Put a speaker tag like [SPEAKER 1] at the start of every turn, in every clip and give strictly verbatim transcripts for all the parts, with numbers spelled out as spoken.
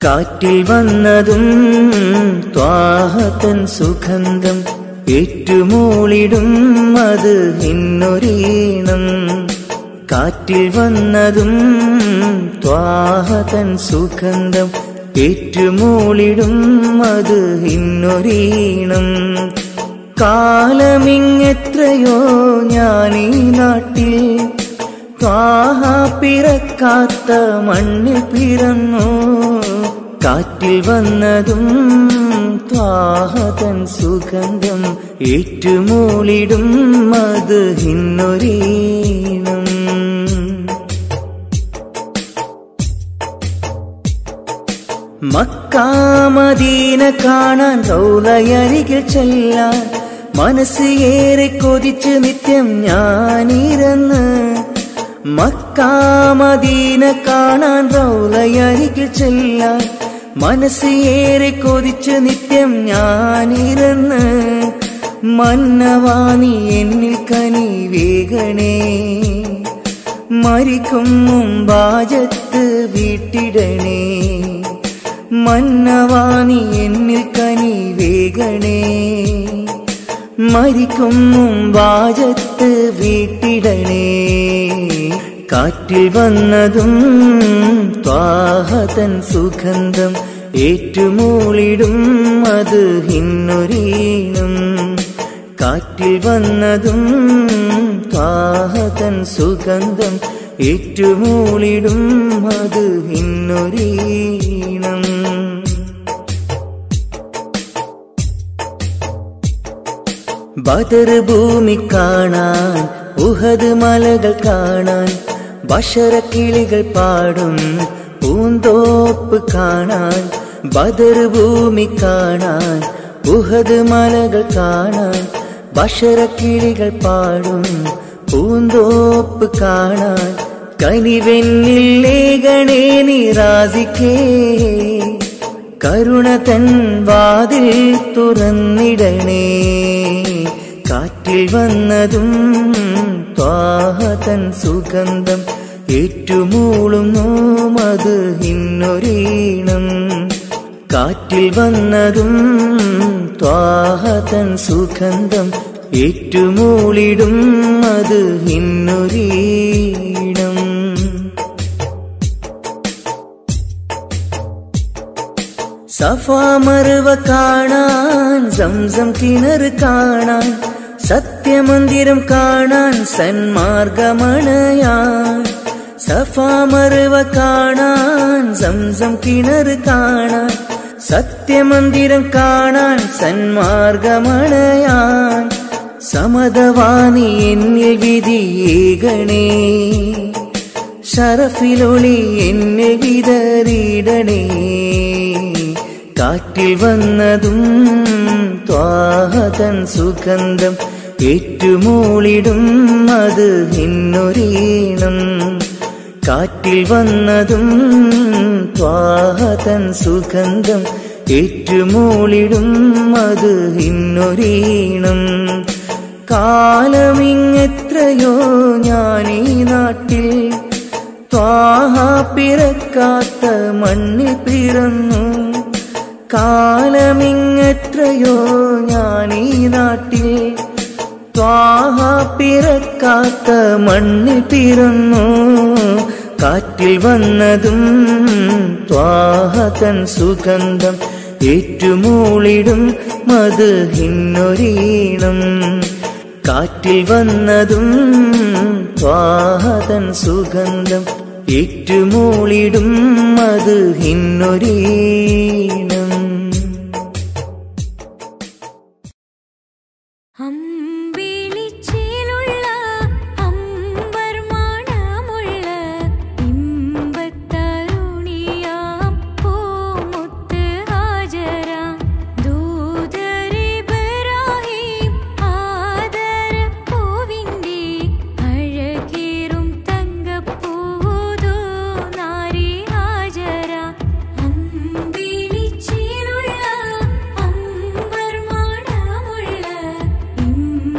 [SPEAKER 1] കാറ്റിൽ വന്നതും ത്വാഹതൻ സുഗന്ധം ഏറ്റുമൂളിടും അത് ഇന്നൊരീണം. കാറ്റിൽ വന്നതും ത്വാഹതൻ സുഗന്ധം ഏറ്റുമൂളിടും അത് ഇന്നൊരീണം. കാലമിങ്ങെത്രയോ ഞാനീ നാട്ടിൽ ത്വാഹ പിറക്കാത്ത മണ്ണിൽ പിറന്നു. കാറ്റിൽ വന്നതും ത്വാഹതൻ സുഗന്ധം ഏറ്റുമൂളിടും അത് ഇന്നൊരീണം. മക്കാ മദീന കാണാൻ റൗളയരികിൽ ചെല്ലാൻ മനസ്സ് ഏറെ കൊതിച്ച് നിത്യം ഞാനിരുന്ന്. മക്കാ മദീന കാണാൻ റൗളയരികിൽ ചെല്ലാൻ മനസ്സ് ഏറെ കൊതിച്ച് നിത്യം ഞാനിരുന്ന്. മന്നവാനി എന്നിൽ കനി വേഗണേ, മരിക്കും മുമ്പാജത്ത് വീട്ടിടണേ. മന്നവാനി എന്നിൽ കനി വേഗണേ, മരിക്കും മുമ്പാജത്ത് വീട്ടിടണേ. കാറ്റിൽ വന്നതും ത്വാഹതൻ സുഗന്ധം ഏറ്റുമൂളിടും അത് ഇന്നൊരീണം. കാറ്റിൽ വന്നതും ത്വാഹതൻ സുഗന്ധം ഏറ്റുമൂളിടും അത് ഇന്നൊരീണം. ബദർ ഭൂമി കാണാൻ ഉഹദ് മലകൾ കാണാൻ ബഷറക്കിളികൾ പാടും പൂന്തോപ്പ് കാണാൻ. ബദർ ഭൂമി കാണാൻ ഉഹദ് മലകൾ കാണാൻ ബഷറക്കിളികൾ പാടും പൂന്തോപ്പ് കാണാൻ. കനിവെന്നിൽ ലേഖണേ നിറാസിക്കേ, കരുണ തൻ വാതിൽ തുറന്നിടണേ. കാറ്റിൽ വന്നതും ത്വാഹതൻ സുഗന്ധം ഏറ്റുമൂളുന്നു അത് ഇന്നൊരീണം. കാറ്റിൽ വന്നതും ത്വാഹതൻ സുഗന്ധം ഏറ്റുമൂളിടും അത് ഇന്നൊരീണം. സഫാ മർവ കാണാൻ സംസം കിണർ കാണാൻ സത്യമന്ദിരം കാണാൻ സന്മാർഗമണയാൻ. സഫാ മർവ കാണാൻ സംസം കിണർ കാണാൻ സത്യമന്ദിരം കാണാൻ സന്മാർഗമണയാൻ. സമദവാനി എന്നിൽ വിധിയേകണേ, ശറഫിലൊളി എന്നെ വിതറിയിടണേ. കാറ്റിൽ വന്നതും ത്വാഹതൻ സുഗന്ധം ഏറ്റുമൂളിടും അത് ഇന്നൊരീണം. കാറ്റിൽ വന്നതും ത്വാഹതൻ സുഗന്ധം ഏറ്റുമൂളിടും അത് ഇന്നൊരീണം. കാലമിങ്ങെത്രയോ ഞാനീ നാട്ടിൽ ത്വാഹ പിറക്കാത്ത മണ്ണിൽ പിറന്നു. കാലമിങ്ങെത്രയോ ഞാനീ നാട്ടിൽ ത്വാഹ പിറക്കാത്ത മണ്ണിൽ പിറന്നു. കാറ്റിൽ വന്നതും ത്വാഹതൻ സുഗന്ധം ഏറ്റുമൂളിടും അത് ഇന്നൊരീണം. കാറ്റിൽ വന്നതും ത്വാഹതൻ സുഗന്ധം ഏറ്റുമൂളിടും അത് ഇന്നൊരീണം.
[SPEAKER 2] Mm-hmm.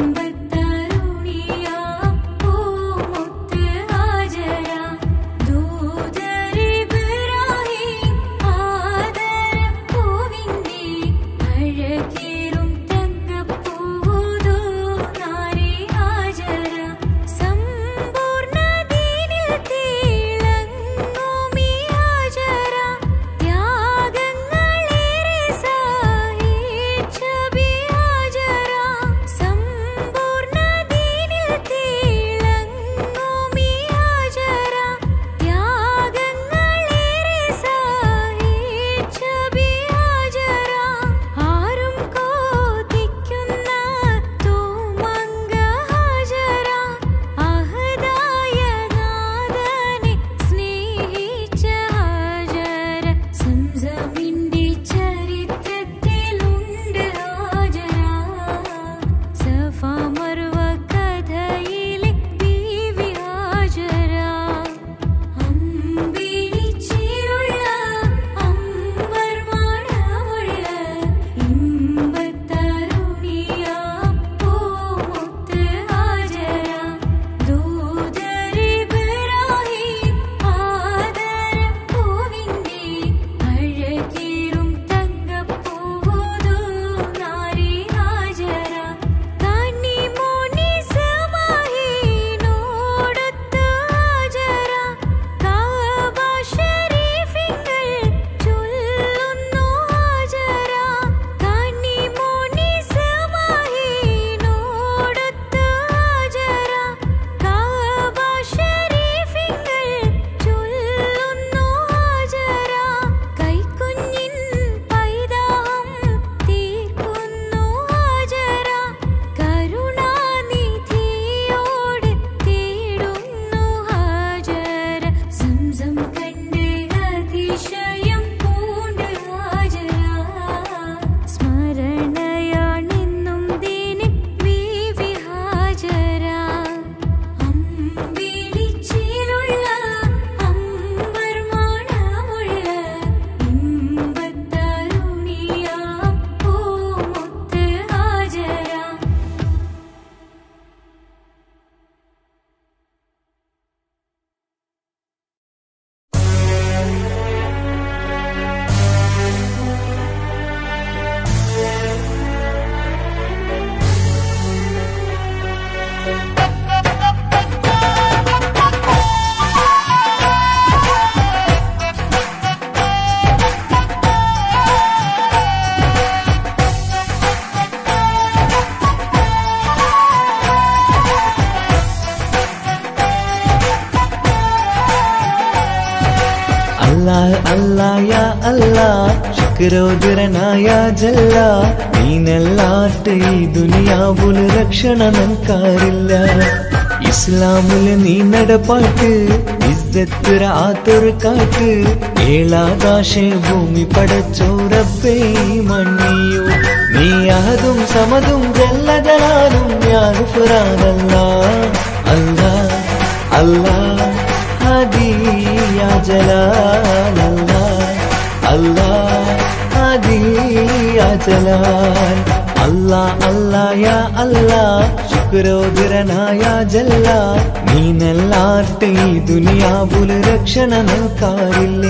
[SPEAKER 1] ശുക്രോദരനായ ജല്ല നീനല്ലാട്ട് ഈ ദുനിയാവുല് രക്ഷണ നൻകാരില്ല ഇസ്ലാമില് നീ നടപ്പാട്ട് ഇസ്സത്ത് ആത്തൊരു കാട്ട് ഏഴാകാശ ഭൂമി പടച്ചോറപ്പേ മണ്ണിയോ നീ അഹദും സമതും ജല്ല ജലാലും ഞാൻ ഫുറാനല്ലാ അല്ലാ അല്ലാ ഹദി യാ ജലാൽ അല്ലാ അല്ലാ ഹദി യാ ജലാൽ അല്ലാ അല്ലാ യാ അല്ലാ ശുക്രോദരനായ ജല്ല നീനല്ലാട്ട് ഈ ദുനിയാവുല് രക്ഷണ നൻകാരില്ലേ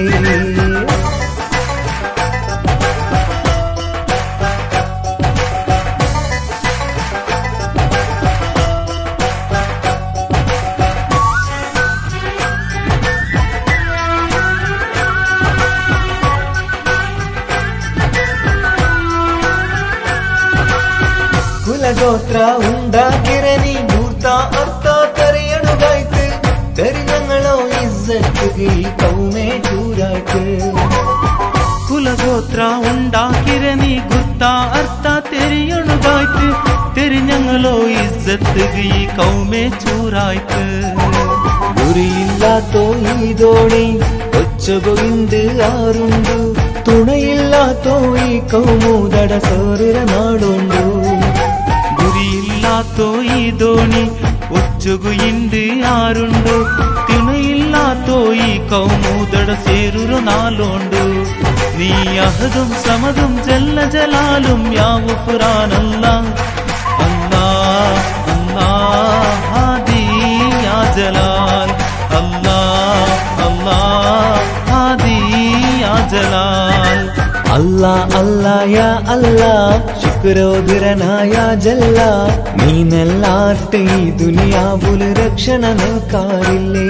[SPEAKER 1] കുലഗോത്ര ഉണ്ടാക്കിരനി മൂർത്ത അർത്ഥ തെറിയണുകായ്ക്ക് തെരിഞ്ഞങ്ങളോ ഇസ്സത്ത് ഈ കൗമേ ചൂരായ്ക്ക്
[SPEAKER 2] കുലഗോത്ര ഉണ്ടാക്കിരനി ഗുർത്ത അർത്ഥ തെരിയണുകായ്ക്ക് തെരിഞ്ഞങ്ങളോ ഇസ്സത്ത് ഈ കൗമേ ചൂരായ്ക്ക്
[SPEAKER 1] ഗുരിയില്ലാത്തോ ഈ ദോണി ഒച്ചകൊയിന്ത് ആറുണ്ടു തുണയില്ലാത്തോ ഈ കൗമൂതട സോറിര നാടുണ്ടു
[SPEAKER 2] ഗുരിയില്ലാത്തോ ഈ ദോണി ഒച്ചുകുയിണ്ട് ആരുണ്ടു തുണയില്ലാത്തോ ഈ കൗമൂതട സേരുരു നാളുണ്ടു നീ അഹദും സമതും ജല്ല ജലാലും യാ ഗുഫ്രാനല്ലാ അല്ലാ അല്ലാ ഹാദി യാ ജലാൽ അല്ലാ അല്ലാ ഹാദി യാ ജലാൽ
[SPEAKER 1] അല്ലാ അല്ലാ യാ അല്ലാ ശുക്രോദരനായ ജല്ല നീനല്ലാട്ട് ഈ ദുനിയാവുല് രക്ഷണ നൻകാരില്ലേ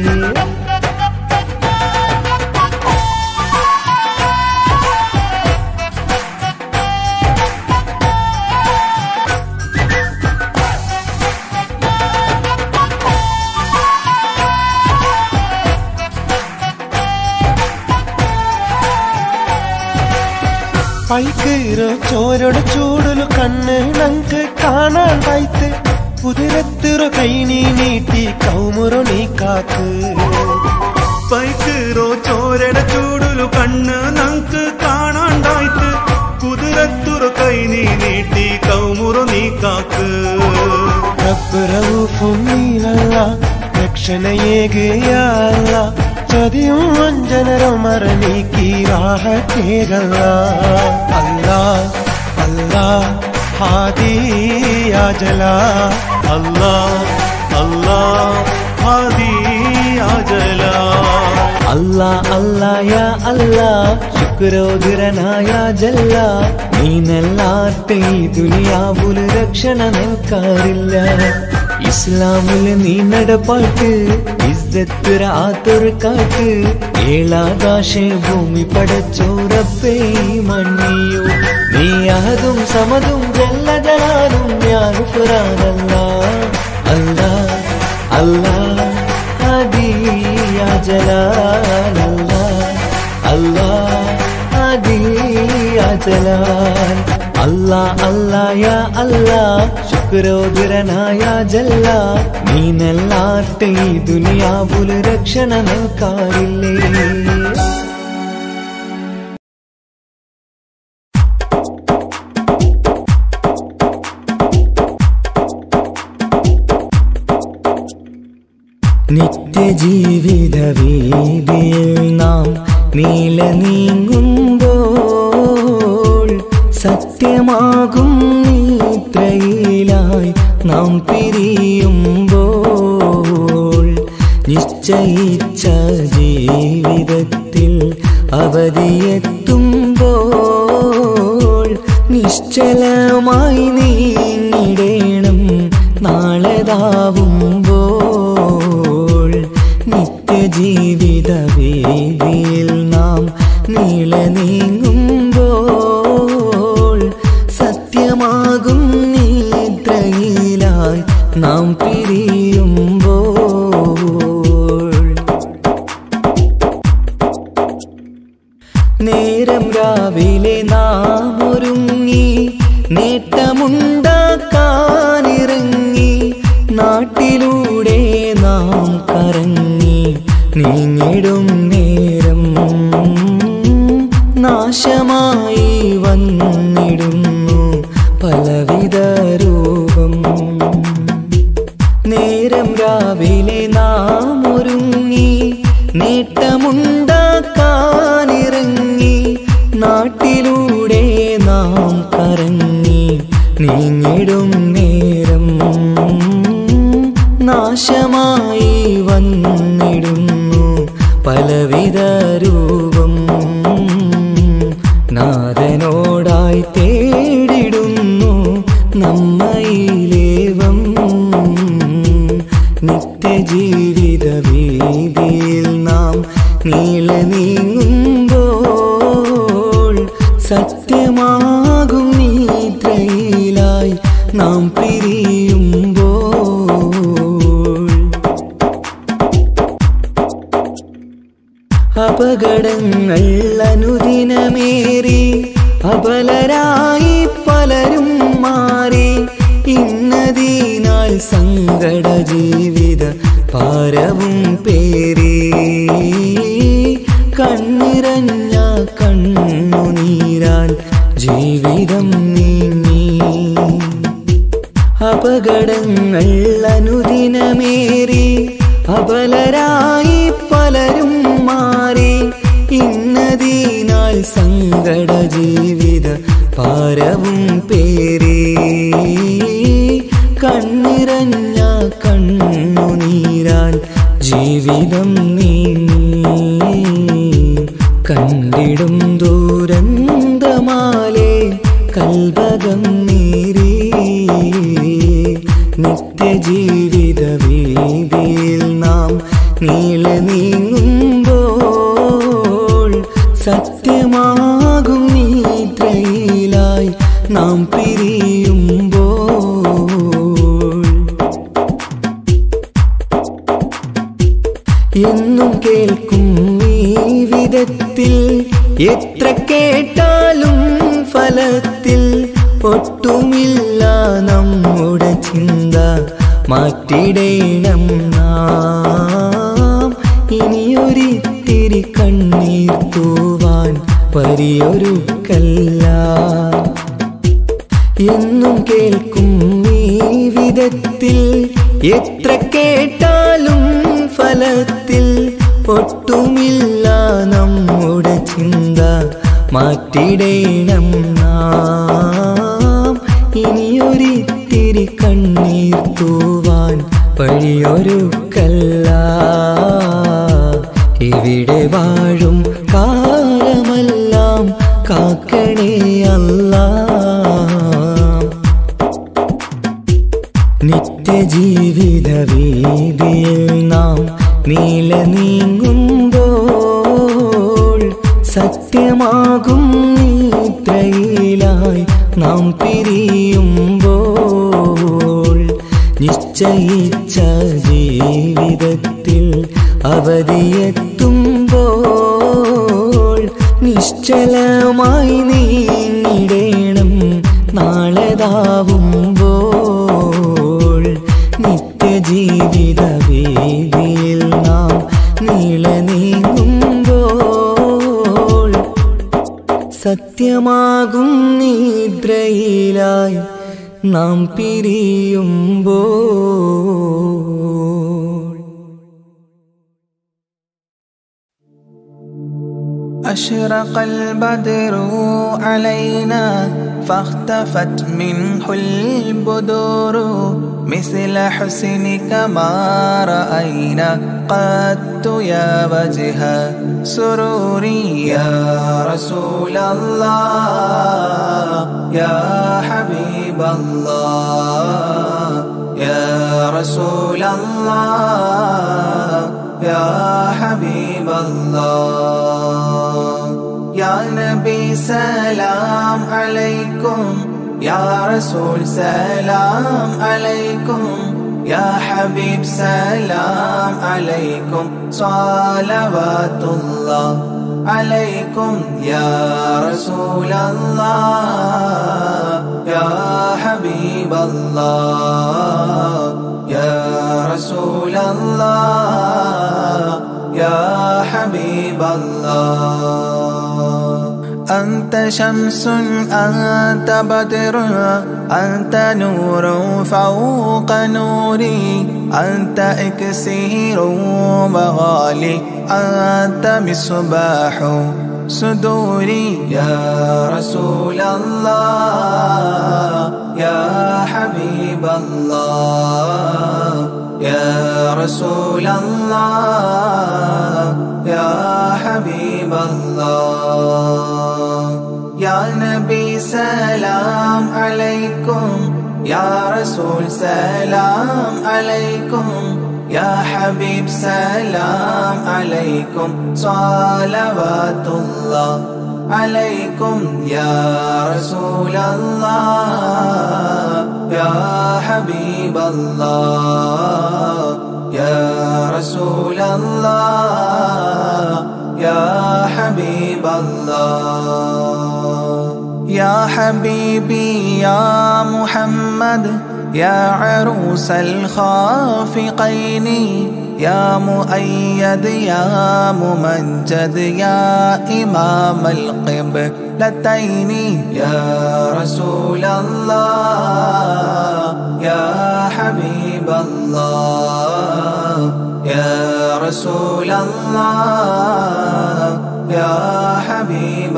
[SPEAKER 3] പൈക്കീറോ ചോരോട് ചൂടുലു കണ്ണ് നങ്ക് കാണാൻ വായ്ത്ത് കുതിരത്തിറോ കൈ നീ നീട്ടി കൗമുറോ നീ കാക്ക്
[SPEAKER 2] പൈക്കീറോ ചോരട ചൂടുലു കണ്ണ് നങ്ക് കാണാണ്ടായ്ത്ത് കുതിരത്തുറോ കൈ നീ നീട്ടി കൗമുറോ നീ കാക്ക്
[SPEAKER 3] റബ്ബ് റഊഫും നീനല്ല രക്ഷണയേകയല്ല ചതിയും വഞ്ചനരോ മറനീക്കി റാഹത്തേകല്ല അല്ലാ അല്ലാ ഹാദി യാ ജലാൽ
[SPEAKER 2] അല്ലാ അല്ലാ ഹാദി യാ ജലാൽ
[SPEAKER 1] അല്ലാ അല്ലാ യാ അല്ലാ ശുക്രോദരനായ ജല്ല നീനല്ലാട്ട് ഈ ദുനിയാവുല് രക്ഷണ നൻകാരില്ല ഇസ്ലാമില് നീ നടപ്പാട്ട് ഇസ്സത്ത് ആത്തൊരു കാട്ട് ഏഴാകാശ ഭൂമി പടച്ചോറപ്പേ മണ്ണിയോ നീ അഹദും സമതും ജല്ല ജലാലും ഞാൻ ഫുറാനല്ലാ അല്ലാ അല്ലാ ഹദി യാ ജലാൽ അല്ലാ അല്ലാ ഹദി യാ ജലാൽ അല്ലാ അല്ലാ യാ അല്ലാ ശുക്രോദരനായ ജല്ല നീനല്ലാട്ട് ഈ ദുനിയാവുല് രക്ഷണ നൻകാരില്ലേ നിത്യജീവിത വീതിയിൽ നാം നീല നീങ്ങുമ്പോൾ സത്യമാകും നിദ്രയിലായി നാം പിരിയുമ്പോൾ നിശ്ചയിച്ച ജീവിതത്തിൽ അവധിയെത്തുമ്പോൾ നിശ്ചലമായി നീങ്ങിടേണം നാളെതാവുമ്പോൾ നിത്യജീവിത വേദിയിൽ നാം നീള നീങ്ങുമ്പോൾ സത്യമാകും നിദ്രയിലായി നാം പിരിയുമ്പോൾ നേരം രാവി നേട്ടമുണ്ടാക്കാനിറങ്ങി നാട്ടിലൂടെ നാം കറങ്ങി നീങ്ങിടും നേരം നാശമായി വന്നിടുന്നു പലവിധ രൂപം. നേരം രാവിലെ നാം ഒരുങ്ങി നേട്ടമുണ്ടാക്കാനിറങ്ങി നാട്ടിലൂടെ നാം കറങ്ങി നീങ്ങിടും നേരം നാശമായി വന്നിടുന്നു പലവിധ രൂപം. നാഥനോടായി തേടിടുന്നു നമ്മയിലേവം നിത്യജീവിത വീതിയിൽ നാം നീളെ നീങ്ങുമ്പോൾ സത്യമാകും നിദ്രയിലായി നാം പിരിയുമ്പോൾ അപകടങ്ങൾ അനുദിനമേറി അബലരായി പലരും മാറി ഇന്നതിനാൽ സങ്കട ജീവിത ഭാരവും പേറി കണ്ണിറഞ്ഞ കണ്ണുനീരാൽ ജീവിതം നീങ്ങി. അപകടങ്ങൾ അനുദിനമേറി അബലരായി പലരും മാറി ഇന്നതിനാൽ സങ്കട ജീവിത ഭാരവും പേറി കണ്ണിറഞ്ഞ കണ്ണുനീരാൽ ജീവിതം നീങ്ങി. കണ്ടിടും ദൂരന്തമാലേ കൽവകം നീറി നിത്യജീവിത വീതിയിൽ നാം നീളെ നീങ്ങുമ്പോൾ സത്യമാകും നിദ്രയിലായി നാം പിരിയുമ്പോൾ എന്നും കേൾക്കും ഈ വിധത്തിൽ എത്ര കേട്ടാലും ഫലത്തിൽ ഒട്ടുമില്ല നമ്മുടെ ചിന്ത മാറ്റിടേണം നാം. ഇനിയൊരിത്തിരി കണ്ണീർ തൂവാൻ പരിയൊരുക്കല്ല. എന്നും കേൾക്കും ഈ വിധത്തിൽ എത്ര കേട്ടാലും ഫലത്തിൽ ഒട്ടുമില്ല നമ്മുടെ ചിന്ത മാറ്റിടേണം നാം. ഇനിയൊരിത്തിരി കണ്ണീർ തൂവാൻ വഴിയൊരുക്കല്ല. ഇവിടെ വാഴും കാലമെല്ലാം കാക്കണേ അല്ലാ. നിത്യജീവിത വീതിയിൽ നാം നീളെ നീങ്ങുമ്പോൾ സത്യമാകും നിദ്രയിലായി നാം പിരിയുമ്പോൾ നിശ്ചയിച്ച ജീവിതത്തിൽ അവധിയെത്തുമ്പോൾ നിശ്ചലമായി നീങ്ങിടേണം നാളെതാവുമ്പോൾ. നിത്യജീവിത വീതിയിൽ നാം നീളെ നീങ്ങുമ്പോൾ സത്യമാകും നിദ്രയിലായി നാം പിരിയുമ്പോൾ.
[SPEAKER 4] أشرق البدر علينا فاختفت منه البدور مثل حسنك ما رأينا قدت يا وجه سروري يا رسول الله يا حبيب الله يا رسول الله يا حبيب الله يا نبي سلام عليكم يا رسول سلام عليكم يا حبيب سلام عليكم صلوات الله عليكم يا رسول الله يا حبيب الله يا رسول الله يا حبيب الله أنت شمس أنت بدر أنت نور فوق نوري أنت إكسير مغالي أنت مصباح صدوري يا رسول الله يا حبيب الله يا رسول الله يا حبيب الله يا نبي سلام عليكم يا رسول سلام عليكم يا حبيب سلام عليكم صلوات الله عليكم يا رسول الله يا حبيب الله يا رسول الله يا حبيب الله يا حبيبي يا محمد يا عروس الخافقين يا مؤيد يا ممجد يا إمام القبلتين يا رسول الله يا حبيب الله يا رسول الله يا حبيب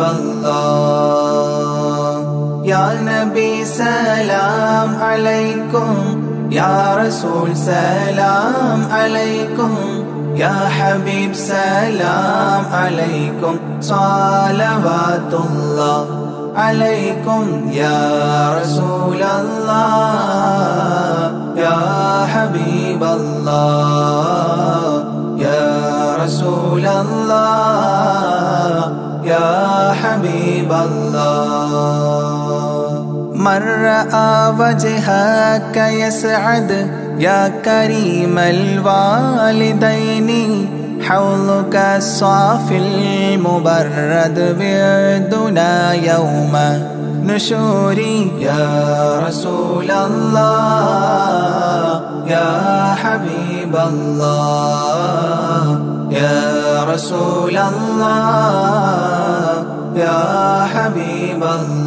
[SPEAKER 4] الله يا نبي سلام عليكم يا رسول سلام عليكم يا حبيب سلام عليكم صلوات الله عليكم يا رسول الله يا حبيب الله يا رسول الله يا حبيب الله من رأى وجهك يسعد يا كريم الوالدين حوضك الصافي المبرد بيدنا يوم نشوري يا رسول الله يا حبيب الله يا رسول الله يا حبيب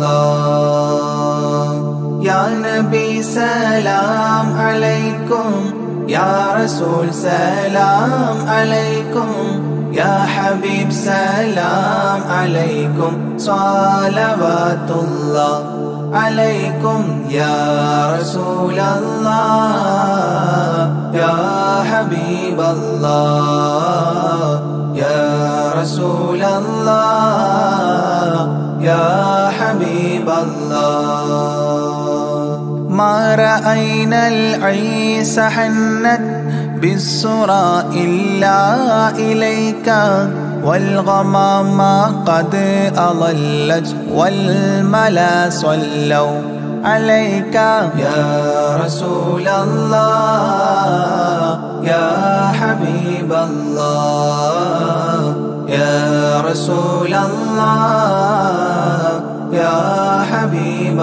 [SPEAKER 4] الله يا نبي سلام عليكم يا رسول سلام عليكم يا حبيب سلام عليكم صلوات الله عليكم يا رسول الله يا حبيب الله يا رسول الله يا حبيب الله ما رأينا العيس حنت بالسرى إلا إليك والغمام قد أضلت والملا صلوا عليك يا رسول الله يا حبيب الله يا رسول الله يا حبيب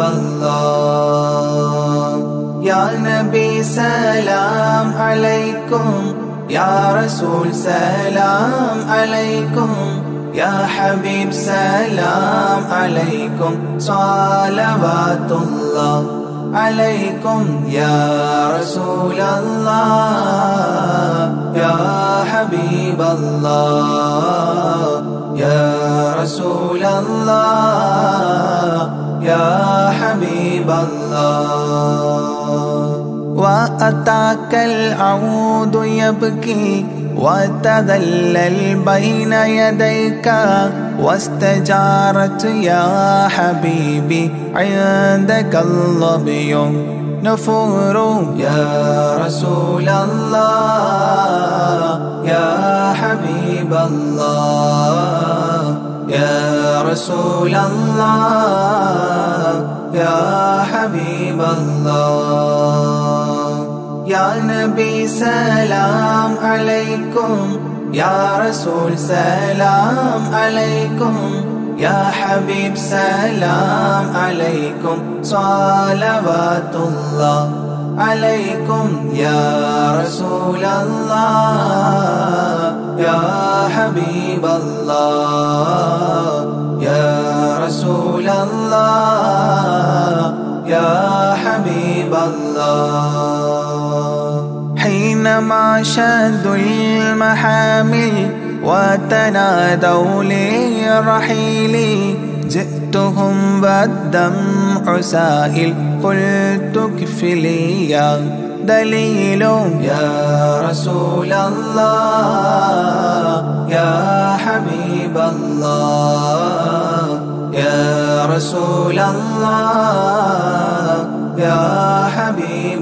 [SPEAKER 4] الله يا نبي سلام عليكم يا رسول سلام عليكم يا حبيب سلام عليكم صلوات الله عليكم يا رسول الله يا حبيب الله يا رسول الله يا حبيب الله وأتاك العود يبكي وتذلل بين يديك واستجارت يا حبيبي عندك الظبي نفور يا رسول الله يا حبيب الله يا رسول الله يا حبيب الله يا نبي سلام عليكم يا رسول سلام عليكم يا حبيب سلام عليكم صلوات الله عليكم يا رسول الله يا حبيب الله يا رسول الله يا حبيب الله حينما شدوا المحامل وتنادوا للرحيل جئتهم والدمع سائل قلت كفلي يا دليل يا رسول الله يا حبيب الله يا رسول الله يا حبيب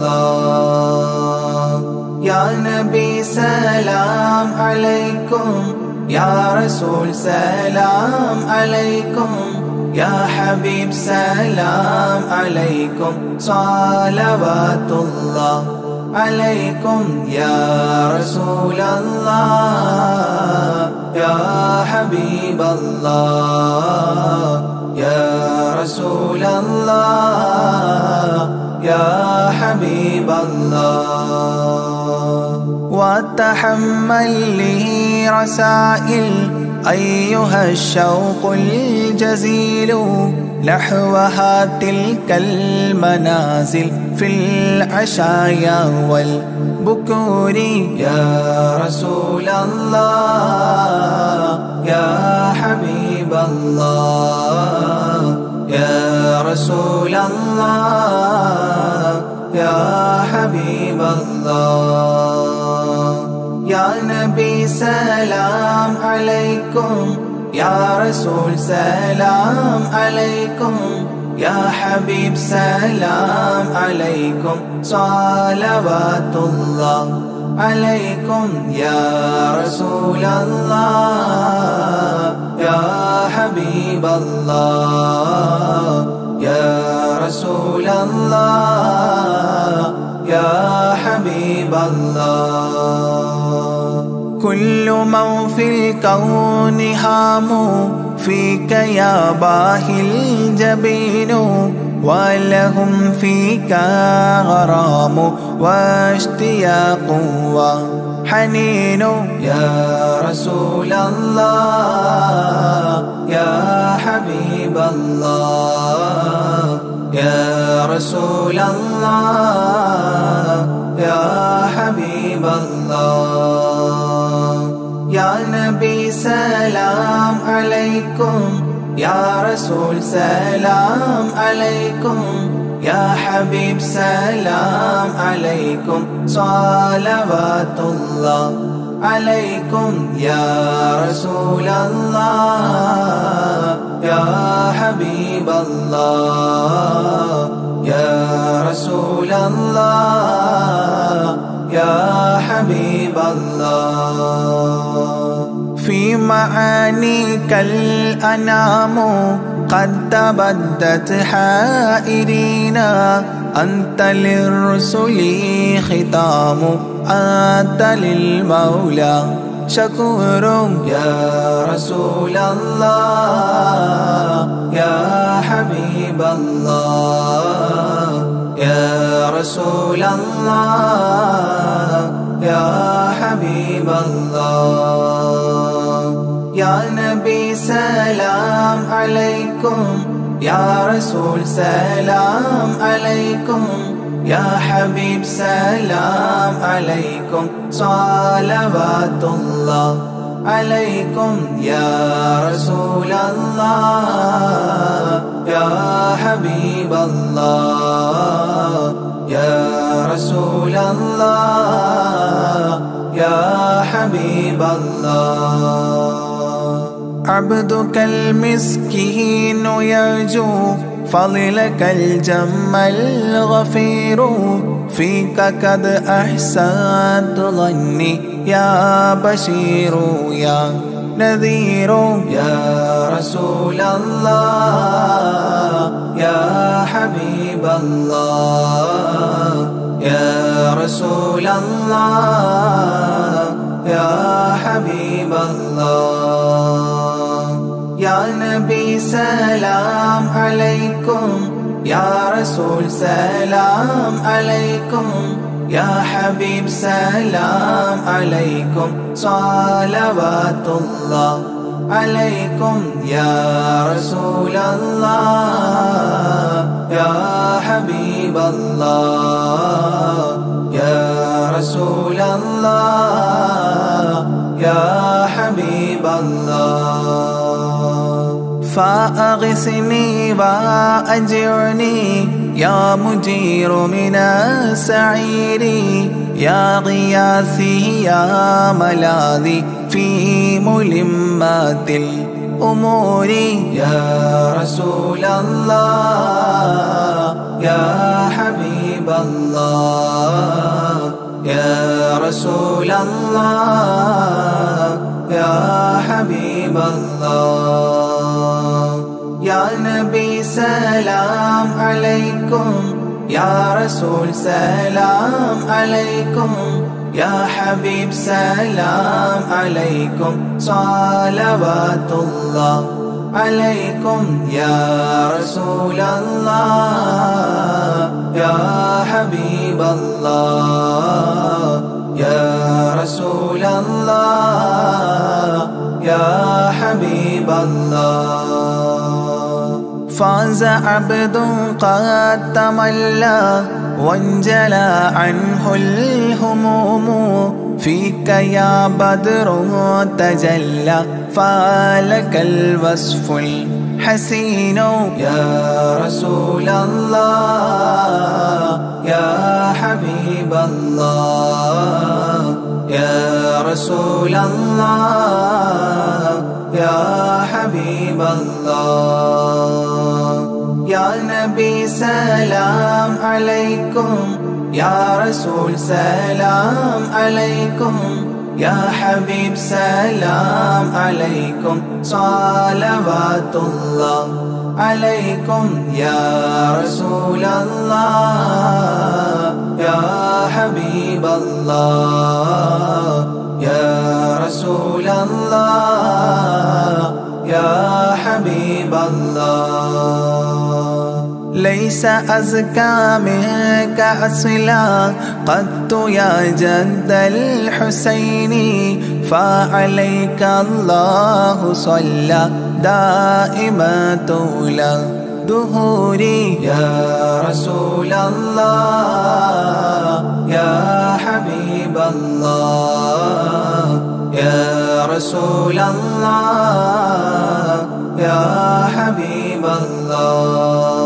[SPEAKER 4] الله يا نبي سلام عليكم يا رسول سلام عليكم يا حبيب سلام عليكم صلوات الله عليكم يا رسول الله يا حبيب الله يا رسول الله يا حبيب الله وتحمل لي رسائل أيها الشوق الجزيل نحوها تلك المنازل في العشايا والبكور يا رسول الله يا حبيب الله يا رسول الله يا حبيب الله يا نبي سلام عليكم يا رسول سلام عليكم يا حبيب سلام عليكم صلوات الله عليكم يا رسول الله يا حبيب الله يا رسول الله يا حبيب الله كل من في الكون هام فيك يا باهي الجبين ولهم فيك غرام واشتياق وحنين يا رسول الله يا حبيب الله يا رسول الله يا حبيب الله يا نبي سلام عليكم يا رسول سلام عليكم يا حبيب سلام عليكم صلوات الله عليكم يا رسول الله يا حبيب الله يا رسول الله يا حبيب الله في معانيك الأنام قد تبدت حائرين أنت للرسل ختام أنت للمولى شكور يا رسول الله يا حبيب الله يا رسول الله يا حبيب الله يا نبي سلام عليكم يا رسول سلام عليكم يا حبيب سلام عليكم صلوات الله عليكم يا رسول الله يا حبيب الله يا رسول الله يا حبيب الله عبدك المسكين يرجو فضلك الجم الغفير فيك قد أحسنت ظني يا بشير يا نذير يا رسول الله يا حبيب الله يا رسول الله يا حبيب الله يا سلام عليكم يا رسول سلام عليكم يا حبيب سلام عليكم صلوات الله عليكم يا رسول الله يا حبيب الله يا رسول الله يا حبيب الله فأغثني وأجرني يا مجير من السعير يا غياثي يا ملاذي في ملمات الأمور يا رسول الله يا حبيب الله يا رسول الله يا حبيب الله يا نبي سلام عليكم يا رسول سلام عليكم يا حبيب سلام عليكم صلوات الله عليكم يا رسول الله يا حبيب الله يا رسول الله يا حبيب الله فاز عبد قد تملى وانجلى عنه الهموم فيك يا بدر تجلى فلك الوصف الحسين يا رسول الله يا حبيب الله يا رسول الله يا حبيب الله يا نبي سلام عليكم يا رسول سلام عليكم يا حبيب سلام عليكم صلوات الله عليكم يا رسول الله يا حبيب الله يا رسول الله يا حبيب الله ليس أزكى منك أصلا قدت يا جد الحسين فعليك الله صلى دائما طول الدهور يا رسول الله يا حبيب الله يا رسول الله يا حبيب الله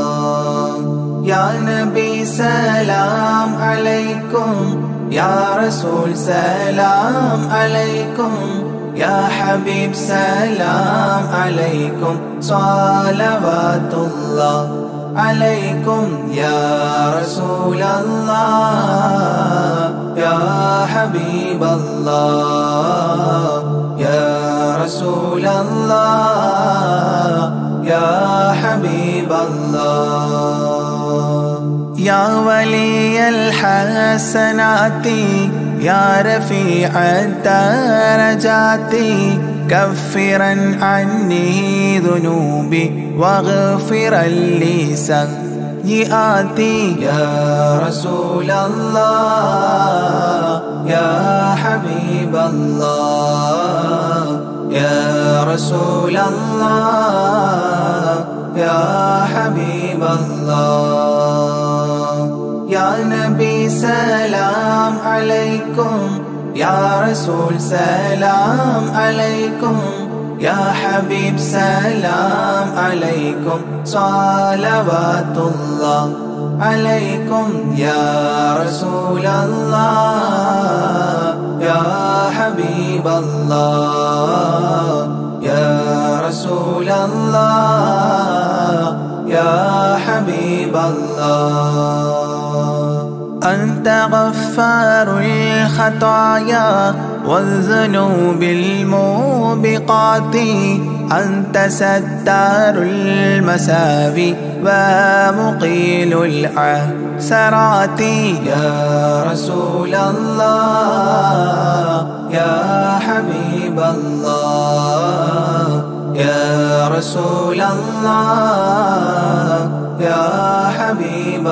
[SPEAKER 4] يا نبي سلام عليكم يا رسول سلام عليكم يا حبيب سلام عليكم صلوات الله عليكم يا رسول الله يا حبيب الله يا رسول الله يا حبيب الله يا ولي الحسنات يا رفيع الدرجات كفرا عني ذنوبي واغفرا لي سيئاتي يا رسول الله يا حبيب الله يا رسول الله يا حبيب الله يا نبي سلام عليكم يا رسول سلام عليكم يا حبيب سلام عليكم صلوات الله عليكم يا رسول الله يا حبيب الله يا رسول الله يا حبيب الله أنت غفار الخطايا والذنوب الموبقات أنت ستار المساوي ومقيل العثرات يا رسول الله يا حبيب الله يا رسول الله يا حبيب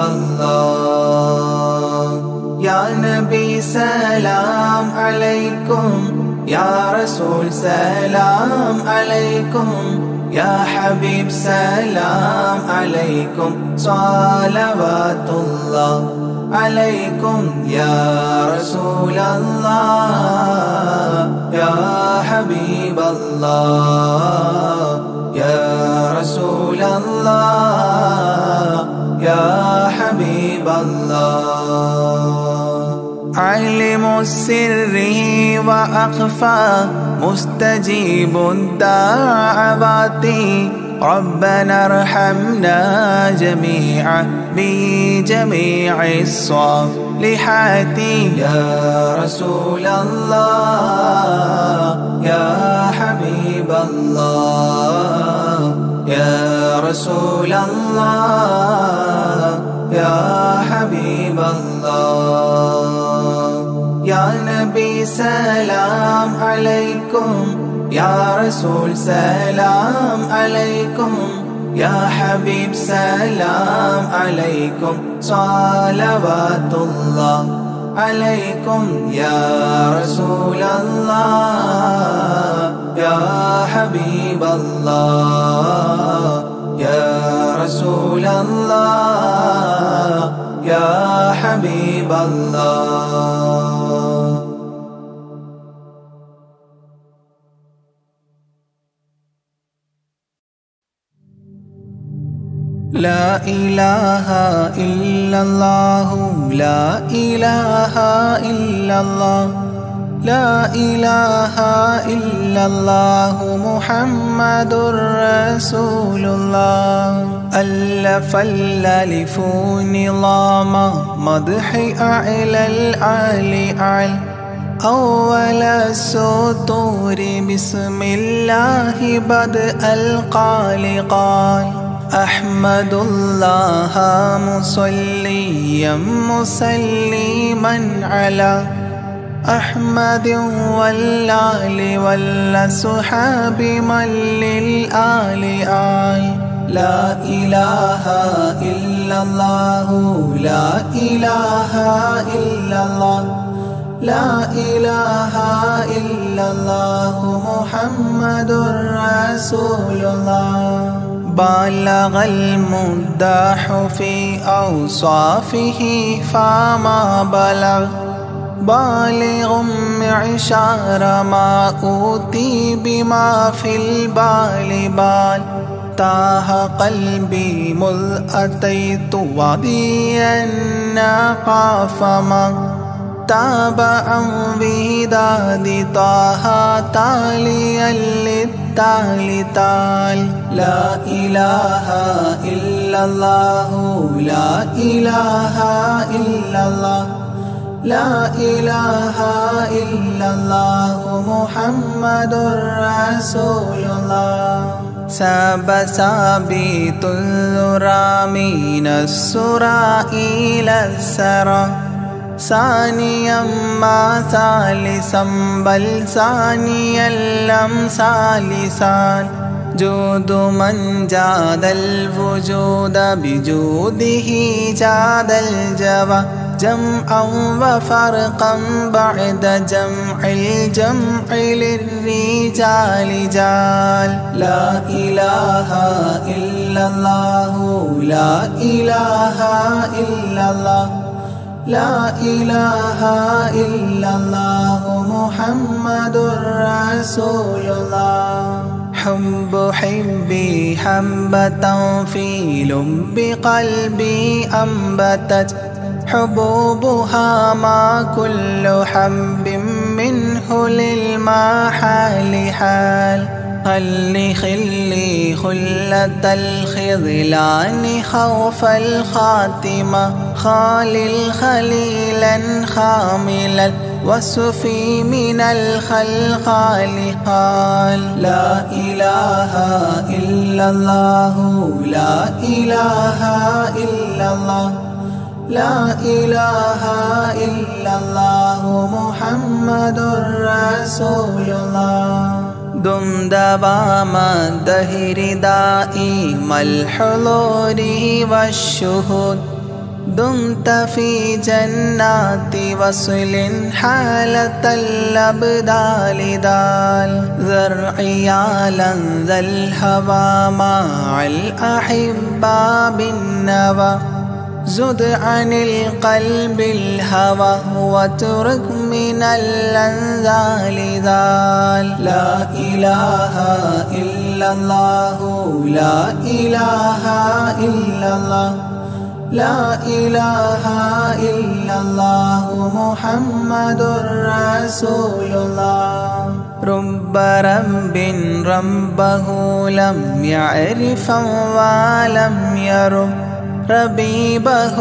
[SPEAKER 4] الله يا نبي سلام عليكم يا رسول سلام عليكم يا حبيب سلام عليكم صلوات الله عليكم يا رسول الله يا حبيب الله يا رسول الله يا حبيب الله علم السر وأخفى مستجيب الدعوات ربنا ارحمنا جميعا بجميع الصالحات يا رسول الله يا حبيب الله يا رسول الله يا حبيب الله يا نبي سلام عليكم يا رسول سلام عليكم يا حبيب سلام عليكم صلوات الله عليكم يا رسول الله يا حبيب الله يا رسول الله يا حبيب الله لا إله إلا الله لا إله إلا الله لا إله إلا الله محمد رسول الله ألف الألف نظام مدح أعلى الأعلى أعلى أول السطور بسم الله بدأ القال قال أحمد الله مصليا مسلما على أحمد والآل والصحاب من للآل آل لا إله إلا الله لا إله إلا الله لا إله إلا الله محمد رسول الله بلغ المداح في أوصافه فما بلغ بالغ معشار ما أوتي بما في البال بال تاه قلبي مذ أتيت واديا قاف ما تابعا بهداد طه تاليا للتالي تال لا إله إلا الله لا إله إلا الله لا إله إلا الله محمد رسول الله ساب سابيت الذرى من السرى إلى السرى ثانيا ما ثالثا بل ثانيا لم ثالثان جود من جاد الوجود بجوده جاد الجوى جمعا وفرقا بعد جمع الجمع للرجال جال لا إله إلا الله لا إله إلا الله لا إله إلا الله محمد رسول الله حب حبي حبة في لب قلبي أنبتت حبوبها ما كل حب منه للمحال حال خلي خلي خلة الخذلان خوف الخاتمة خالل خليلا خاملا وصفي من الخلقال قال لا إله إلا الله لا إله إلا الله لا إله إلا الله محمد رسول الله دم دوام الدهر دائم الحضور والشهود دمت في جنات وصل حالة الأبدال دال ذرعيالا ذا الهوى مع الأحبة بالنوى زد عن القلب الهوى واترك من الأنذال ذال لا إله إلا الله لا إله إلا الله لا إله إلا الله محمد رسول الله رب رب ربه لم يعرف ولم يرب ربيبه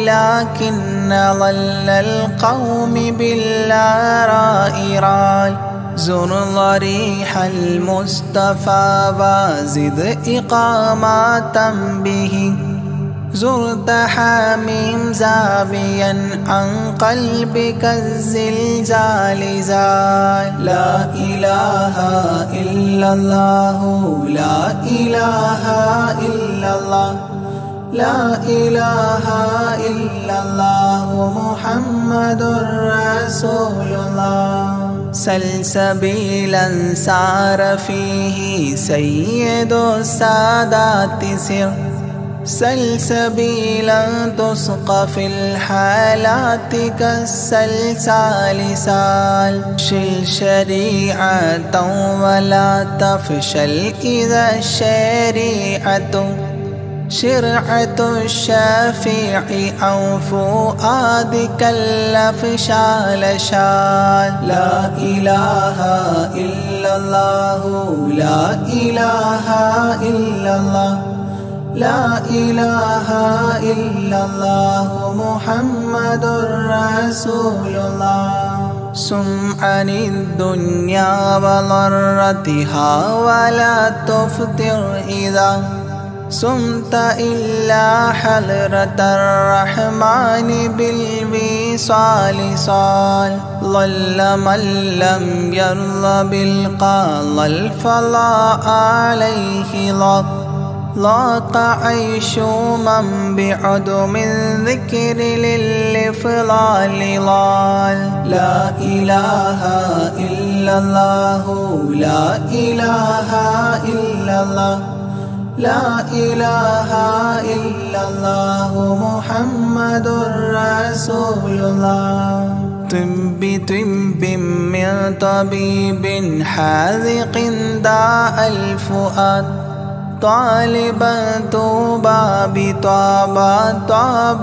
[SPEAKER 4] لكن ضل القوم بالآراء رال زر ضريح المصطفى وزد إقامة به زرت حميم زاويا عن قلبك الزلزال زال لا إله إلا الله لا إله إلا الله لا إله إلا الله محمد رسول الله سلسبيلا سار فيه سيد السادات سر سلسبيلا تسقى في الحالات كالسلسال سال شل شريعة ولا تفشل إذا الشريعة شرعة الشافع أو فؤادك الأفشال شال لا إله إلا الله لا إله إلا الله لا إله إلا الله محمد رسول الله سم عن الدنيا وضرتها ولا تفطر إذا سمت إلا حضرة الرحمن بالوصال صال ضل من لم يرضى بالقضاء الفضاء عليه ضاق ضاق عيش من بعدم الذكر للإفضال ضال لا إله إلا الله لا إله إلا الله لا إله إلا الله محمد رسول الله طب طب من طبيب حاذق داء الفؤاد طالبا طوبى بطابا طاب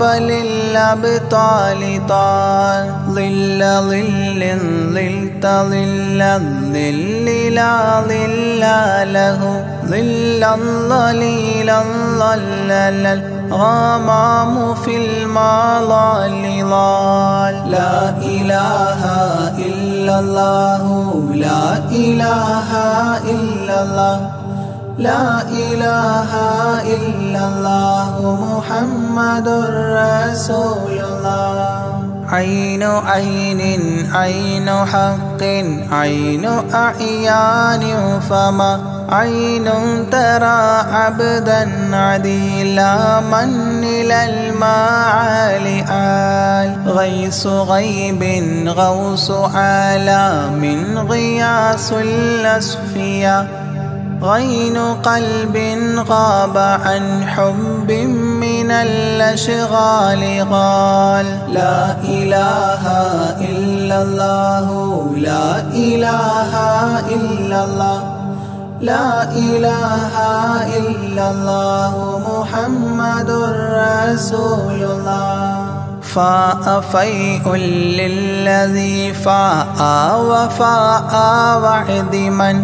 [SPEAKER 4] للأبطال طال ظل ظل ظلت ظل الظل لا ظل له ظلا ظليلا ظلل الغمام في المظل ضال لا إله إلا الله لا إله إلا الله لا إله إلا الله محمد رسول الله عين عين عين حق عين أعيان فما عين ترى عبدا عديلا من إلى المعالي آل غيث غيب غوص عالم غياس الأصفياء غين قلب غاب عن حب من الأشغال قال لا إله إلا الله لا إله إلا الله لا إله إلا الله محمد رسول الله فاء فيء للذي فاء وفاء وعد من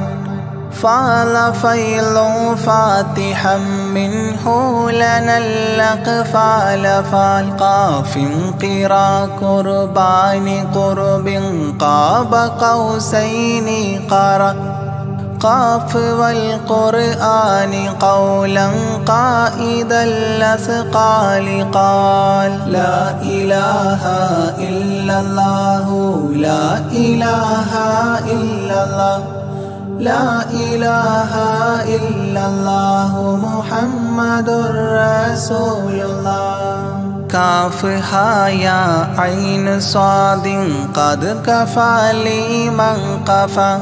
[SPEAKER 4] فال فيل فاتحا منه لنا الأقفال فالقاف قرا قربان قرب قاب قوسين قرأ قاف والقرآن قولا قائد الأثقال قال لا إله إلا الله لا إله إلا الله لا إله إلا الله محمد رسول الله كاف ها يا عين صاد قد كفى لمن قفى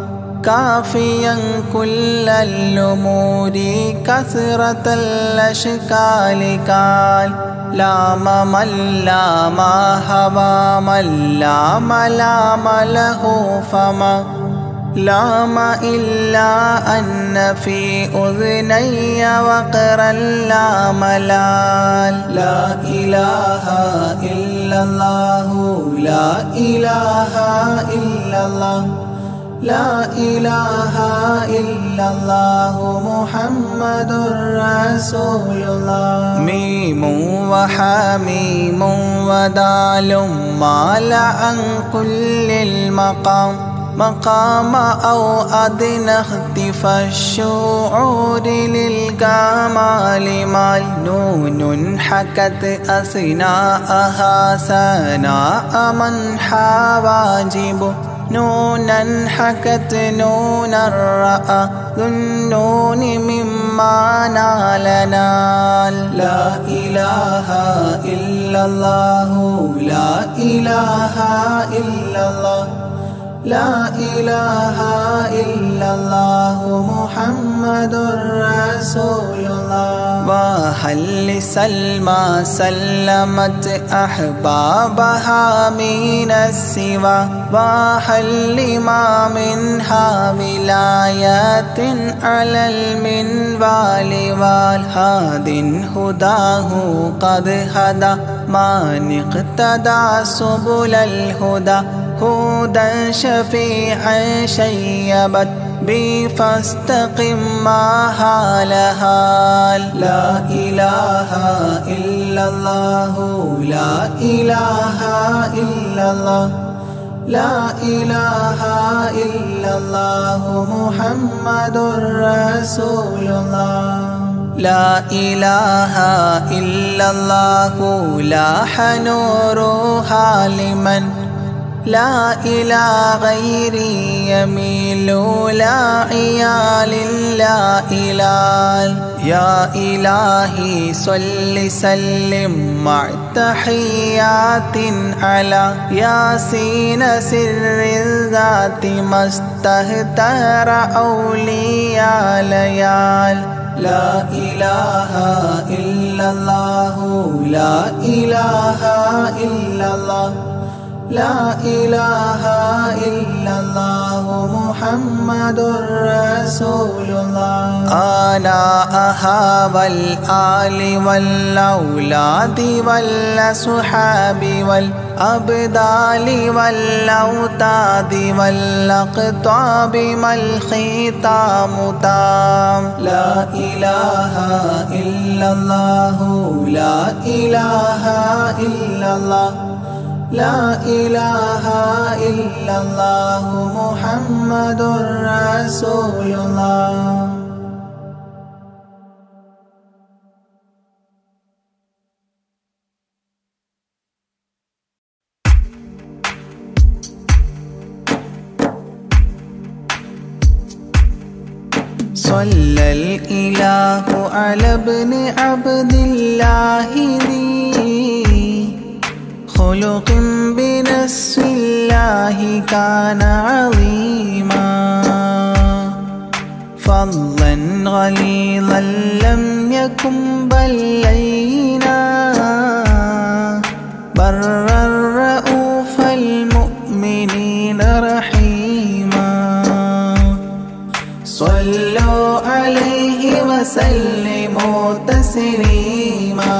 [SPEAKER 4] كافيا كل الأمور كثرة الأشكال قال لام من لام هوى من لام لام له فما لام إلا أن في أذني وقرا لا ملال لا إله إلا الله لا إله إلا الله لا إله إلا الله محمد رسول الله ميم وحميم ودال مال عن كل المقام مقام أو أدنى اختفى الشعور للكمال مال نون حكت أثناءها ثناء من حواجبه نونا حكت نون الرأى ذو النون مما نالنا لا إله إلا الله لا إله إلا الله لا إله إلا الله محمد رسول الله وهل سلمى سلمت أحبابها من السوى وهل لما منها ولايات على المنوال والهاد هداه قد هدى من اقتدى سبل الهدى هدى شفيعا شيبت بي فاستقم ما هالها لا إله إلا الله لا إله إلا الله لا إله إلا الله محمد رسول الله لا إله إلا الله لاح نورها لمن لا إلى غيري يميل لا عيال لا إلال يا إلهي صل سلم مع تحيات على ياسين سر الذات ما استهتر أولياء ليال لا إله إلا الله لا إله إلا الله لا إله إلا الله محمد رسول الله آناءها والآل والأولاد والأصحاب والأبدال والأوتاد والأقطاب ما الختام تام لا إله إلا الله لا إله إلا الله لا إله إلا الله محمد رسول الله صلى الإله على ابن عبد الله ذي خلق بنص الله كان عظيما فضلا غليظا لم يكن بل لينا برا رؤوف المؤمنين رحيما صلوا عليه وسلموا تسليما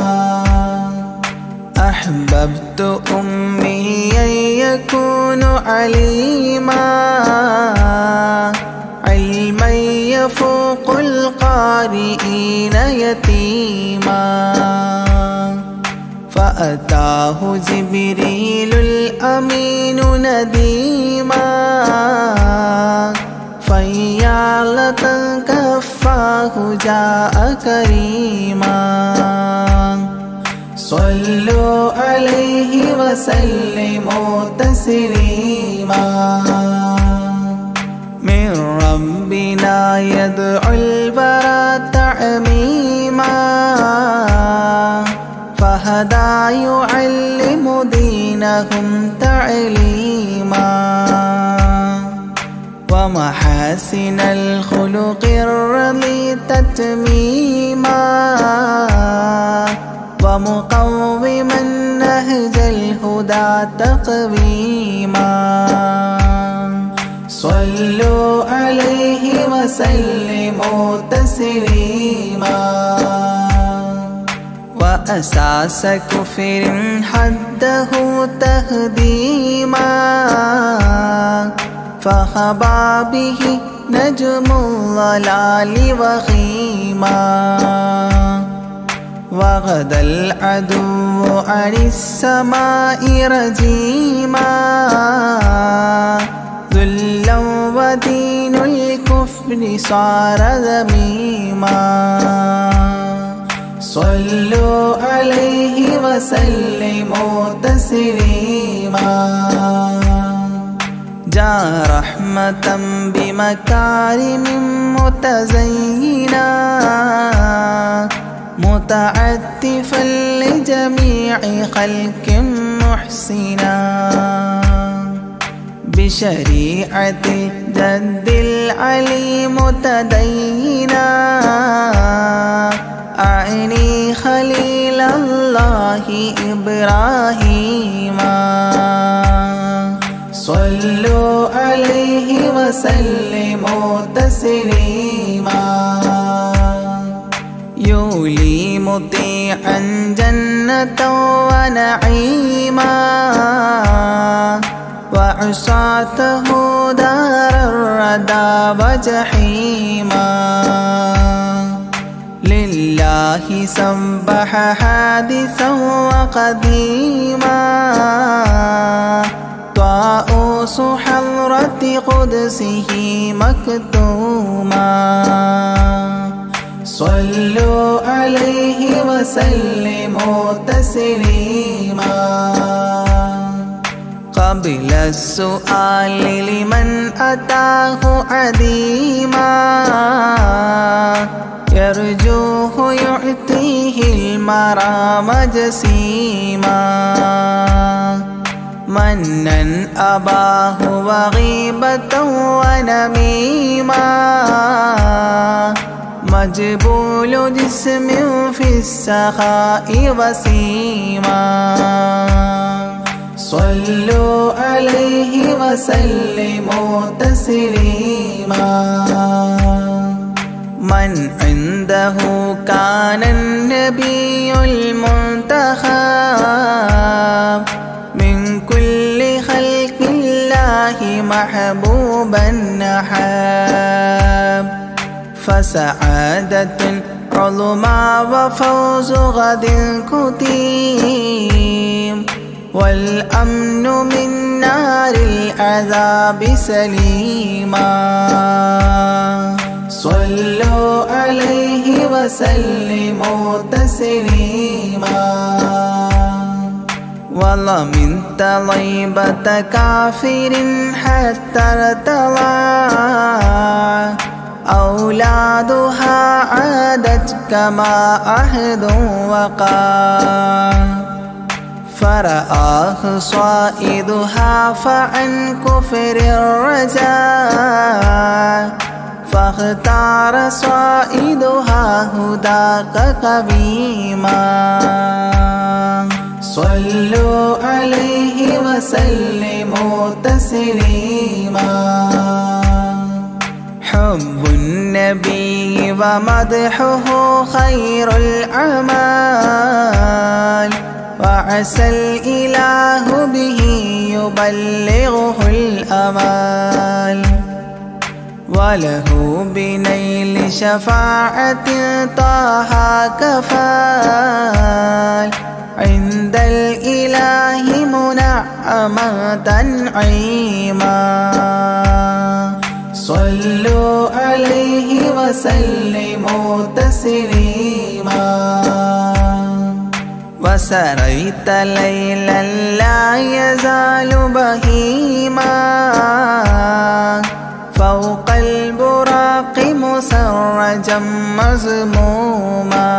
[SPEAKER 4] أحببت أمي يكون عليما علما يفوق القارئين يتيما فأتاه جبريل الأمين نديما فيالة كفاه جاء كريما صلوا عليه وسلموا تسليما من لربنا يدعو الورى تعميما فهدى يعلم دينهم تعليما ومحاسن الخلق الرضي تتميما ومقوما نهج الهدى تقويما صلوا عليه وسلموا تسليما وأساس كفر حده تهديما فخبا به نجم الضلال وخيما وغدا العدو عن السماء رجيما ذلا ودين الكفر صار ذميما صلوا عليه وسلموا تسليما جاء رحمة بمكارم متزينا متعتفا لجميع خلق محسنا بشريعة الجد العلي متدينا أعني خليل الله إبراهيم صلوا عليه وسلموا تسليما يولي مطيعا جنة ونعيما وعصاته دار الردى وجحيما لله سبح حادثا وقديما طاؤوس حضرة قدسه مكتوما صلوا عليه وسلموا تسليما قبل السؤال لمن أتاه عديما يرجوه يعطيه المرام جسيما منا أباه وغيبة ونميما مجبول جسم في السخاء وسيما صلوا عليه وسلموا تسليما من عنده كان النبي المنتخب من كل خلق الله محبوبا نحب فسعادة عظمى وفوز غد كتيم والأمن من نار العذاب سليما صلوا عليه وسلموا تسليما ومن طيبة كافر حتى ارتضى أولادها عادت كما عهد وقع فرآه صائدها فعن كفر الرجاء فاختار صائدها هداك قويما صلوا عليه وسلموا تسليما حب النبي ومدحه خير الأعمال وعسى الإله به يبلغه الأمال وله بنيل شفاعة طه كفال عند الإله منعما تنعيما صلوا عليه وسلموا تسليما وسريت ليلا لا يزال بهيما فوق البر مذموما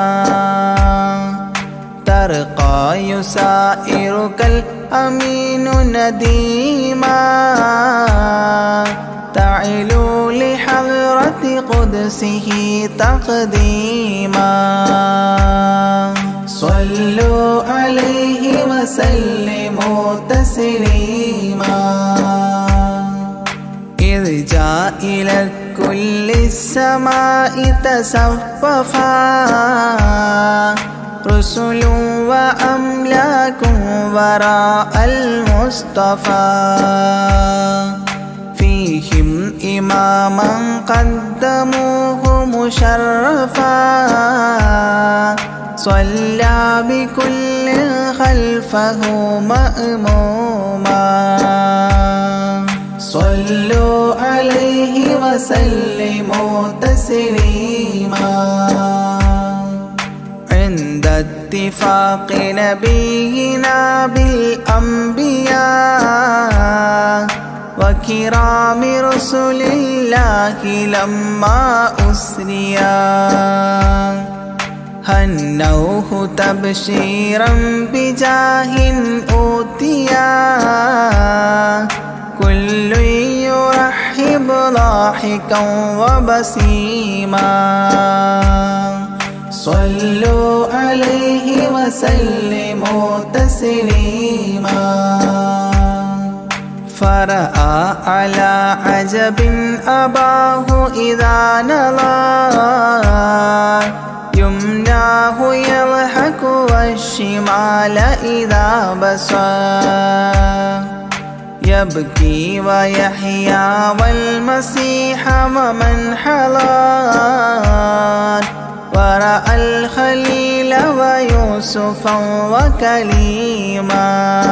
[SPEAKER 4] ترقى يسائرك الأمين نديما تعلو لحضرة قدسه تقديما صلوا عليه وسلموا تسليما إذ جاء إلى كل السماء تصففا رسل وأملاك وراء المصطفى فيهم إماما قدموه مشرفا صلى بكل خلفه مأموما صلوا عليه وسلموا تسليما عند اتفاق نبينا بالأنبياء وكرام رسل الله لما أسريا هنوه تبشيرا بجاه أوتيا كل يرحب ضاحكا وبسيما صلوا عليه وسلموا تسليما فرأى على عجب أباه إذا نظر يمناه يضحك والشمال إذا بصر يبكي ويحيى والمسيح ومن حضر ورأى الخليل ويوسفا وكليما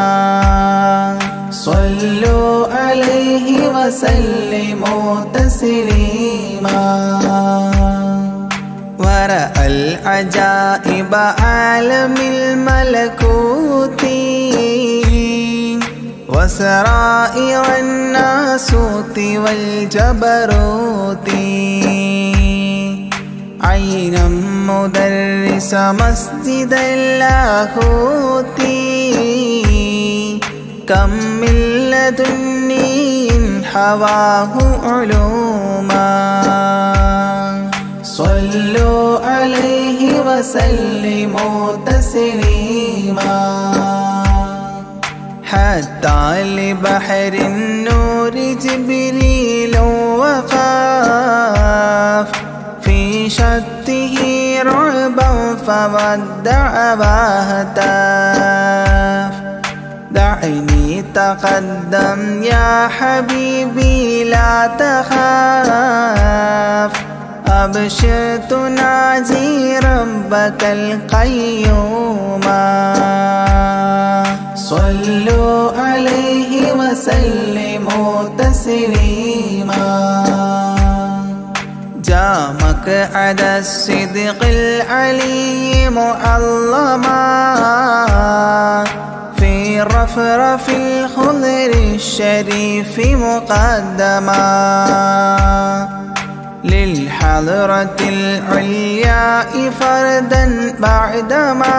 [SPEAKER 4] صلوا عليه وسلموا تسليما ورأى العجائب عالم الملكوت وسرائر الناسوت والجبروت عينا مدرس مسجد اللاهوت كم من لدني حواه علوما صلوا عليه وسلموا تسليما حتى لبحر النور جبريل وقاف في شته رعبا فودع وهتاف دعني تقدم يا حبيبي لا تخاف أبشر تناجي ربك القيوم صلوا عليه وسلموا تسليما جاء مقعد الصدق العلي معظما في رفرف الخضر الشريف مقدما للحضرة العليا فردا بعدما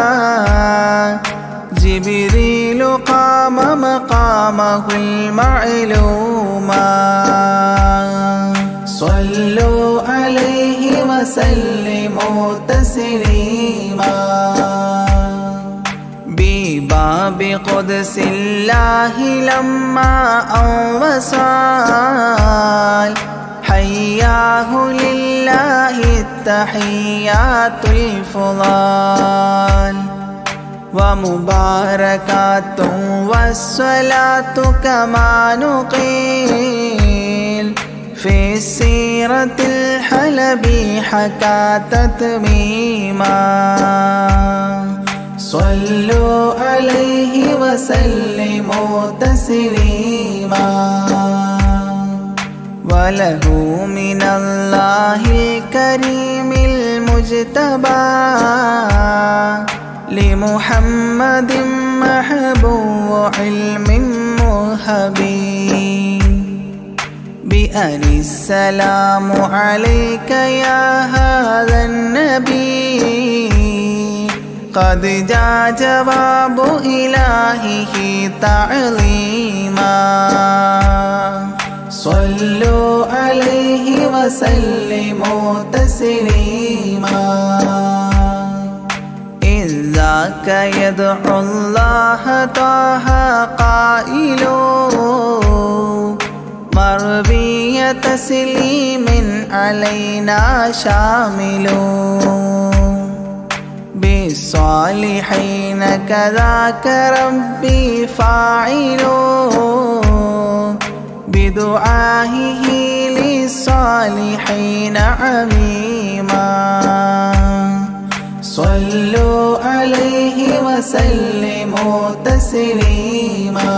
[SPEAKER 4] جبريل قام مقامه المعلوم صلوا عليه وسلموا تسليما بباب قدس الله لما أوصال حياه لله التحيات الفضال ومباركات والصلاة كما نقيل في السيرة الحلبي حكى تتميما صلوا عليه وسلموا تسليما وله من الله الكريم المجتبى لمحمد محبوب علم مهبي بأن السلام عليك يا هذا النبي قد جاء جواب إلهه تعظيما صلوا عليه وسلموا تسليما إذ ذاك يدعو الله طه قائل مروي تسليم علينا شامل بالصالحين كذاك ربي فاعل بدعائه للصالحين عميما صلوا عليه وسلموا تسليما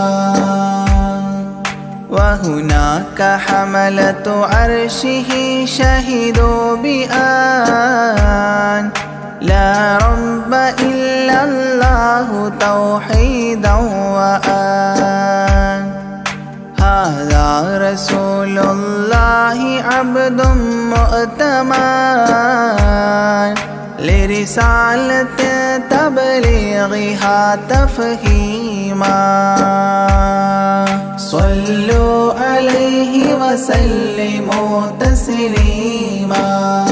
[SPEAKER 4] وهناك حملة عرشه شهدوا بأن لا رب إلا الله توحيدا وأن هذا رسول الله عبد مؤتمن لرسالة تبليغها تفهيما صلوا عليه وسلموا تسليما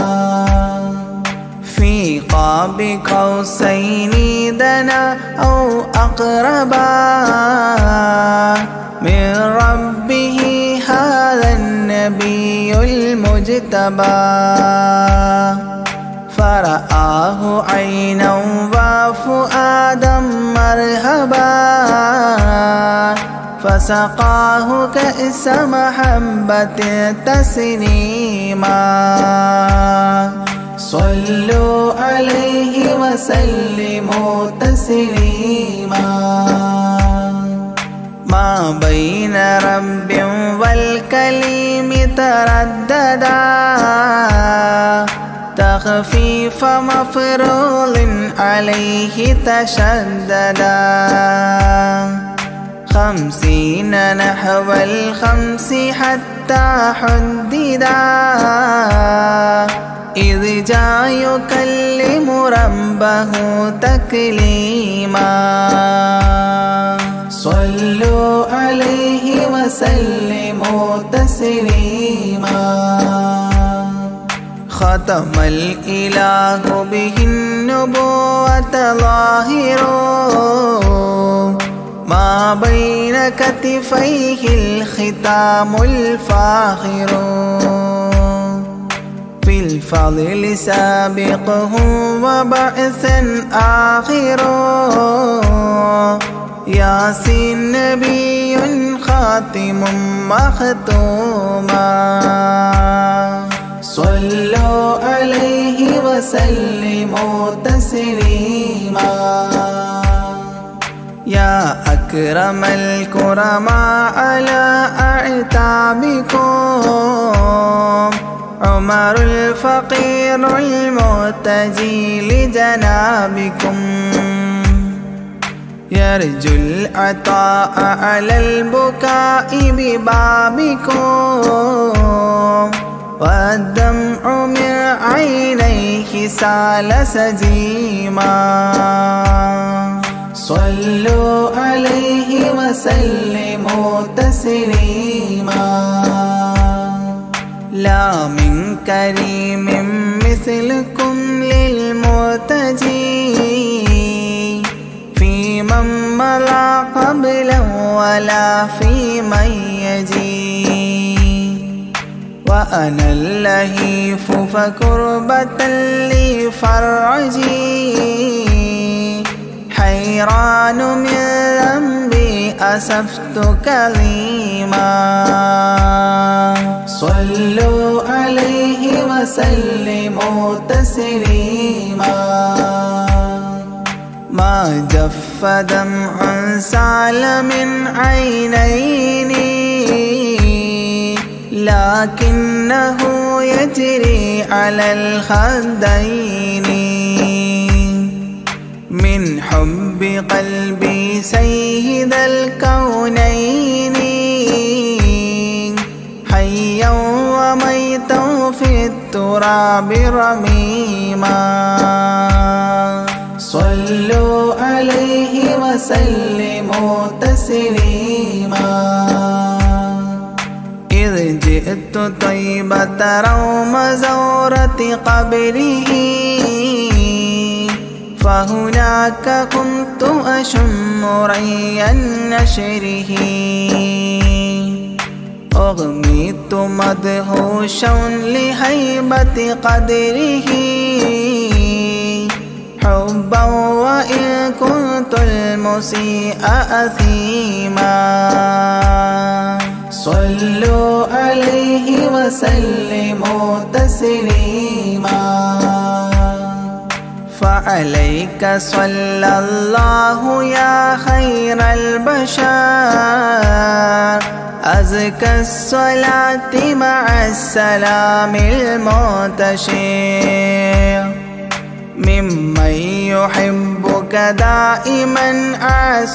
[SPEAKER 4] في قاب قوسين دنا أو أقربا من ربه هذا النبي المجتبى فرآه عينا وفؤادا مرهبا فسقاه كأس محبة تسنيما صلوا عليه وسلموا تسليما ما بين رب والكليم ترددا تخفيف مفروض عليه تشددا خمسين نحو الخمس حتى حددا إذ جاء يكلم ربه تكليما صلوا عليه وسلموا تسليما ختم الإله به النبوة ظاهر ما بين كتفيه الختام الفاخر في الفضل سابقه وبعثا آخر ياسين نبي خاتم مختوما صلوا عليه وسلموا تسليما يا أكرم الكرماء على أعتابكم عمر الفقير المرتجي لجنابكم يرجو العطاء على البكاء ببابكم والدمع من عينيه سال سجيما صلوا عليه وسلموا تسليما لا من كريم مثلكم للمرتجي في من مضى قبلا ولا في من يجي وأنا اللهيف فكربة لي فرجي حيران من ذنبي أسفت كظيما صلوا عليه وسلموا تسليما ما جف دمع سال من عينيني لكنه يجري على الخدين من حب قلبي سيد الكونين حيا التراب رميما صلوا عليه وسلموا تسليما إذ جئت طيبة روم زورة قبره فهناك كنت أشم ري نشره أغميت مدهوشا لهيبة قدره حبا وإن كنت المسيء أثيما صلوا عليه وسلموا تسليما فعليك صلى الله يا خير البشر أزكى الصلاة مع السلام المنتشر ممن يحبك دائما عاص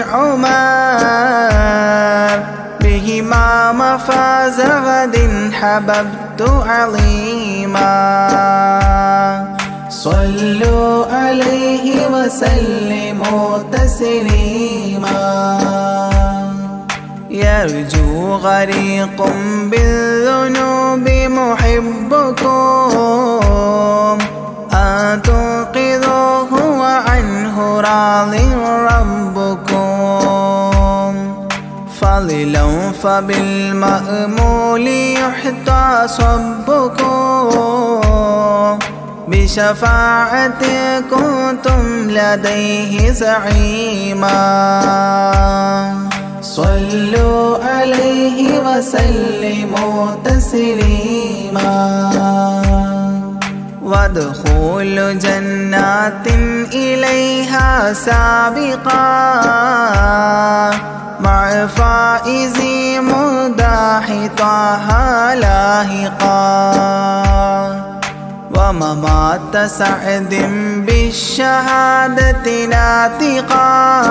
[SPEAKER 4] عمر بهما مفاز غد حببت عظيما صلوا عليه وسلموا تسليما يرجو غريق بالذنوب محبكم أن تنقذوه وعنه راض ربكم فضلا فبالمأمول يحتى صبكم بشفاعة كنتم لديه زعيما صلوا عليه وسلموا تسليما وادخلوا جنات إليها سابقا مع فائز مداح طه لاحقا وممات سعد بالشهادة ناطقا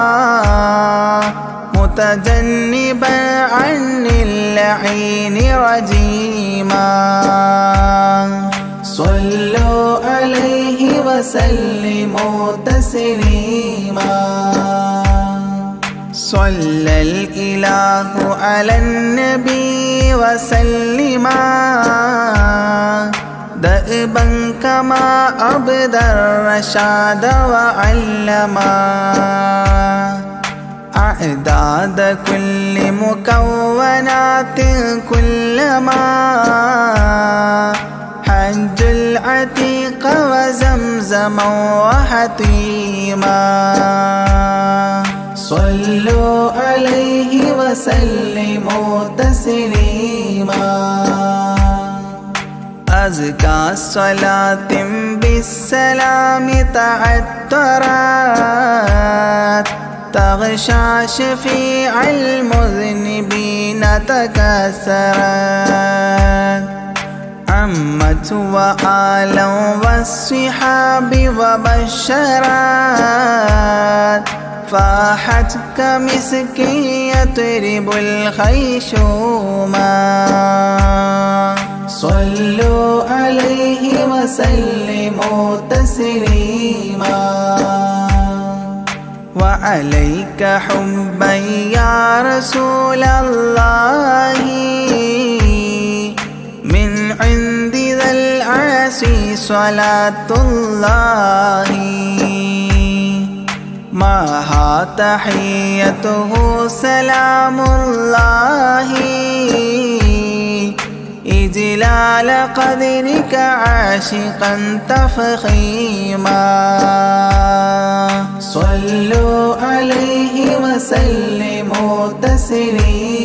[SPEAKER 4] متجنبا عن اللعين رجيما صلوا عليه وسلموا تسليما صلى الإله على النبي وسلما دأبا كما أبدى الرشاد وعلما أعداد كل مكونات كلما حج العتيق وزمزما وحتيما صلوا عليه وسلموا تسليما أزكى الصلاة بالسلام تعترت تغشى شفيع المذنبين تكسرت عمت وآلا والصحاب وبشرت فاحت كمسك يطرب الخيشوما صلوا عليه وسلموا تسليما وعليك حبا يا رسول الله من عند ذا العرش صلاة الله معها تحيته سلام الله إجلال قدرك عاشقا تفخيما صلوا عليه وسلموا تسليما